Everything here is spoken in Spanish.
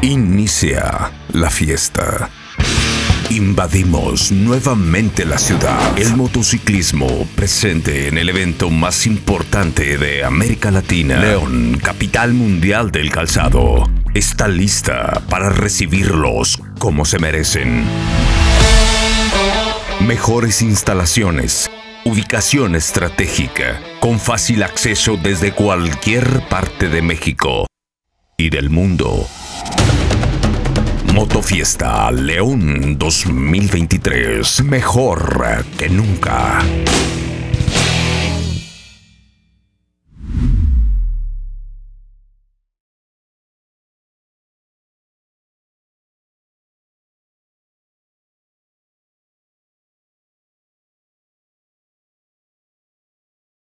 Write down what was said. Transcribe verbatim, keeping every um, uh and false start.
Inicia la fiesta. Invadimos nuevamente la ciudad. El motociclismo presente en el evento más importante de América Latina. León, capital mundial del calzado, está lista para recibirlos como se merecen. Mejores instalaciones, ubicación estratégica, con fácil acceso desde cualquier parte de México y del mundo. Motofiesta León dos mil veintitrés, mejor que nunca.